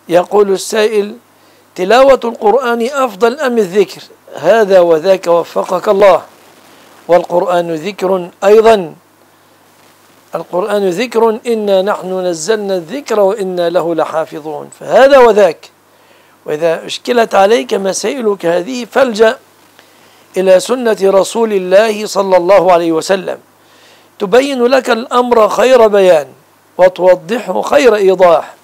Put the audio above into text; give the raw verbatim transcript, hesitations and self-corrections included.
يقول السائل: تلاوة القرآن أفضل أم الذكر؟ هذا وذاك وفقك الله. والقرآن ذكر أيضا، القرآن ذكر، إنا نحن نزلنا الذكر وإنا له لحافظون، فهذا وذاك. وإذا أشكلت عليك مسائلك هذه فالجأ إلى سنة رسول الله صلى الله عليه وسلم، تبين لك الأمر خير بيان وتوضحه خير إيضاح.